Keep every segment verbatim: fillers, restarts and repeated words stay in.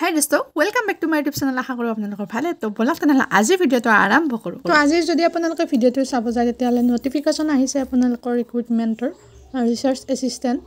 Hi dosto, welcome back to my YouTube channel. আশা কৰো আপোনালোকৰ ভালে তো বলক তেনেহলে আজি ভিডিওটো আৰম্ভ কৰো তো আজি যদি আপোনালোকে ভিডিওটো চাব যায় তেতিয়ালে নোটিফিকেশন আহিছে আপোনালোকৰ ৰিক্ৰুটমেন্টৰ ৰিসাৰ্চ এসিস্ট্যান্ট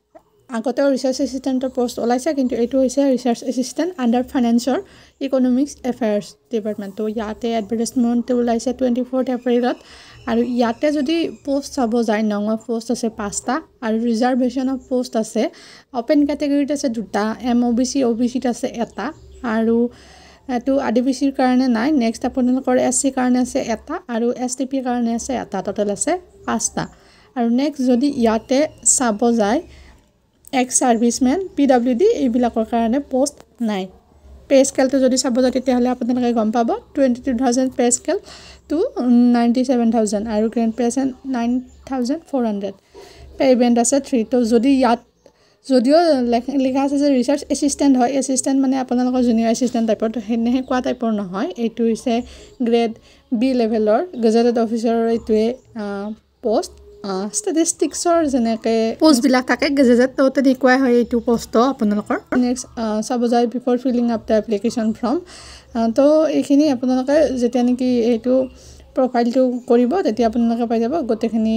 আগতে ৰিসাৰ্চ এসিস্ট্যান্টৰ পোষ্ট ওলাইছে কিন্তু এটো হৈছে ৰিসাৰ্চ এসিস্ট্যান্ট আন্ডাৰ ফাইনান্সৰ ইকোনমিক্স এফেয়াৰ্স ডিপাৰ্টমেন্ট তো ইয়াতে এডভাৰটাইজমেন্ট ওলাইছে twenty-fourth এপ্ৰিলত আৰু ইয়াতে যদি পোষ্ট চাব যায় নং পোষ্ট আছে পাঁচটা আৰু ৰিজাৰ্ভেশন অফ পোষ্ট আছে ওপেন ক্যাটাগৰীত আছে দুটা এমওবিসি ওবিসিত আছে এটা আৰু এটো আদিবাসীৰ কাৰণে নাই নেক্সট আপোনালোকৰ এসসি কাৰণে আছে এটা আৰু এসটিপি কাৰণে আছে এটা টোটাল আছে পাঁচটা আৰু নেক্সট যদি ইয়াতে চাব যায় এক্স সাৰ্ভিসমেন পিডব্লিউডি এইবিলাকৰ কাৰণে পোষ্ট নাই পে স্কেল তো যদি চাব যায় তেতিয়াহলে আপোনালোকে গম পাব twenty-two thousand pay scale to ninety-seven thousand আৰু গ্ৰেণ্ড পেছেন nine thousand four hundred payment আছে three তো যদি ইয়াত যদিও লেখা আছে যে ৰিসাৰ্চ এসিস্ট্যান্ট হয় এসিস্ট্যান্ট মানে আপোনালোকৰ জুনিয়ৰ এসিস্ট্যান্ট টাইপৰ তো হেনে কোৱা টাইপৰ নহয় এটো হৈছে গ্ৰেড বি লেভেলৰ গেজেটেড অফিচাৰৰ এটোৱে পোষ্ট স্ট্যাটিস্টিক্সৰ জেনেকে পোষ্ট বিলাক থাকে গেজেটেড তো তেনেকুৱা হয় এটো পোষ্ট আপোনালোকৰ নেক্সট চাব যায় before filling up the application form তো এইখিনি আপোনালোকে যেতিয়া নেকি এটো প্ৰফাইলটো কৰিব তেতিয়া আপোনালোকে পাই যাব গটেখিনি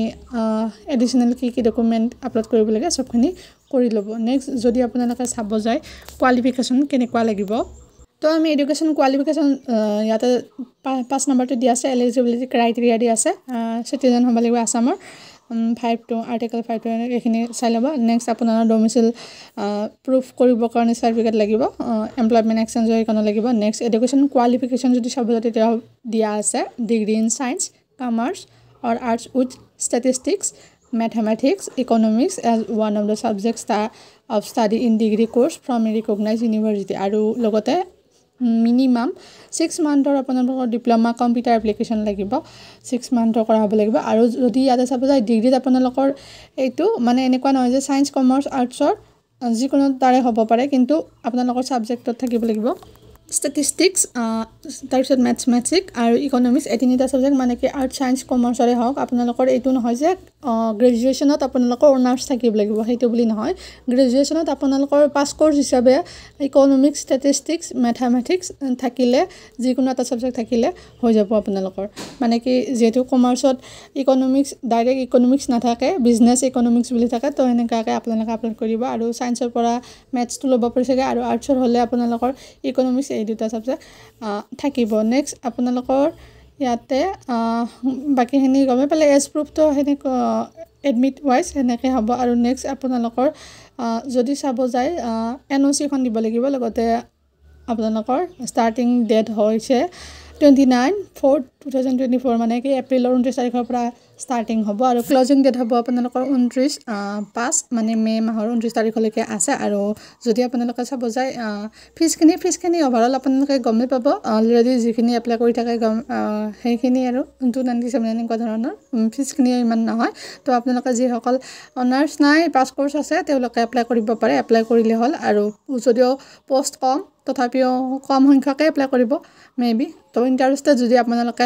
এডিশনাল কি কি ডকুমেন্ট আপলোড কৰিব লাগে সবখিনি কৰি লব নেক্সট যদি আপোনালোকে চাব যায় কোৱালিফিকেশন কেনেকুৱা লাগিব তো আমি এডুকেশন কোৱালিফিকেশন ইয়াতে পাঁচ নম্বৰটো দিয়া আছে এলিজিবিলিটি ক্ৰাইটেৰিয়া দিয়া আছে সিটিজেন হ'ব লাগিব আসামৰ five to article five to এখিনি চাই লবা নেক্সট আপোনাৰ ডোমিসাইল প্ৰুফ কৰিব কাৰণে সাৰ্টিফিকেট লাগিব এমপ্লয়মেন্ট এক্সচেঞ্জৰ কাৰণে লাগিব নেক্সট এডুকেশন কোৱালিফিকেশন যদি চাব যায় তেতিয়া দিয়া আছে degree in science commerce or arts with statistics mathematics economics as one of the subjects of study in degree course from a recognized university আৰু লগতে মিনিমাম six মান্থৰ আপোনালোকৰ ডিপ্লোমা কম্পিউটাৰ এপ্লিকেশন লাগিব six মান্থৰ কৰা হ'ব লাগিব আৰু যদি ইয়াতে চাব যায় ডিগ্ৰীত আপোনালোকৰ এইটো মানে এনেকুৱা নহয় যে সায়েন্স কমাৰ্চ আৰ্টছৰ যিকোনো তাৰে হ'ব পাৰে কিন্তু আপোনালোকৰ সাবজেক্টত থাকিব লাগিব statistics তাৰপিছত mathematics আৰু economics এই তিনিটা সাবজেক্ট মানে কি আৰ্ট সায়েন্স কমাৰ্চৰে হওক আপোনালোকৰ এইটো নহয় যে গ্ৰেজুৱেচনত আপোনালোকৰ অনাৰ্স থাকিব লাগিব হেতু বুলি নহয় গ্ৰেজুৱেচনত আপোনালোকৰ পাস কোৰ্স হিচাপে ইকোনমিক্স ষ্টেটিষ্টিক্স ম্যাথমেটিক্স থাকিলে যিকোনো এটা সাবজেক্ট থাকিলে হৈ যাব আপোনালোকৰ মানে কি যেটো কমাৰ্চত ইকোনমিক্স ডাইৰেক্ট ইকোনমিক্স নাথাকে বিজনেস ইকোনমিক্স বুলি থাকে তো এনেকাকে আপোনালোকে আপলোড কৰিব আৰু সায়েন্সৰ পৰা ম্যাথছ তো ল'ব পাৰিছে আৰু আৰ্টছৰ হলে আপোনালোকৰ ইকোনমিক্স এই দুটা সাবজেক্ট থাকিব নেক্সট আপোনালোকৰ ইয়াতে বাকিখিনি গমে পালে এজ প্ৰুফ তো হেনে এডমিট ওয়াইজ হেনেকে হ'ব আৰু নেক্সট আপোনালোকৰ যদি চাব যায় এনওসি খন দিব লাগিব লগতে আপোনালোকৰ ষ্টাৰ্টিং ডেট হৈছে twenty-nine four twenty twenty-four মানে কি এপ্ৰিলৰ ঊনত্ৰিশ তাৰিখৰ পৰা ষ্টাৰ্টিং হ'ব আৰু ক্লোজিং ডেট হ'ব আপোনালোকৰ ঊনত্ৰিশ পাঁচ মানে মে মাহৰ ঊনত্ৰিশ তাৰিখলৈকে আছে আৰু যদি আপোনালোকে চাব যায় ফিজখিনি ফিজখিনি ওভাৰঅল আপোনালোকে গমে পাব অলৰেডি যিখিনি এপ্লাই কৰি থাকে সেইখিনি আৰু two ninety-seven এনেকুৱা ধৰণৰ ফিজখিনি ইমান নহয় তো আপোনালোকে যি সকল অনাৰ্স নাই পাস কোৰ্স আছে তেওঁলোকে এপ্লাই কৰিব পাৰে এপ্লাই কৰিলে হ'ল আৰু যদিও পোষ্ট কম তথাপিও কম সংখ্যকে এপ্লাই কৰিব মেবি তো ইন্টাৰেস্টেড যদি আপোনালোকে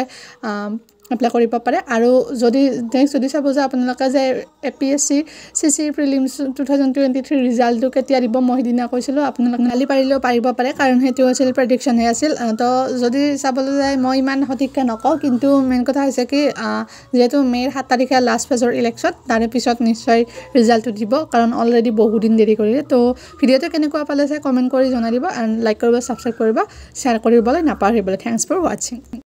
এপ্লাই কৰিব পাৰে আৰু যদি নেক্সট যদি চাব যায় আপোনালোকে যে APS-C CCE prelims twenty twenty-three ৰিজাল্টটো কেতিয়া দিব মই দিনা কৈছিলো আপোনালোকে কালি পাৰিলেও পাৰিব পাৰে কাৰণ হেতু আছিল প্ৰেডিকচন হে আছিল তো যদি চাবলৈ যায় মই ইমান সঠিককৈ নকওঁ কিন্তু মেইন কথা হৈছে কি যেহেতু মেৰ সাত তাৰিখে লাষ্ট ফেজৰ ইলেকশ্যন তাৰে পিছত নিশ্চয় ৰিজাল্টটো দিব কাৰণ অলৰেডি বহু দিন দেৰি কৰিলে তো ভিডিওটো কেনেকুৱা পালে কমেন্ট কৰি জনাই দিব এণ্ড লাইক কৰিব সাবস্ক্ৰাইব কৰিব শ্বেয়াৰ কৰিবলৈ নাপাহৰিব থ্যাঙ্কস ফৰ ওয়াচিং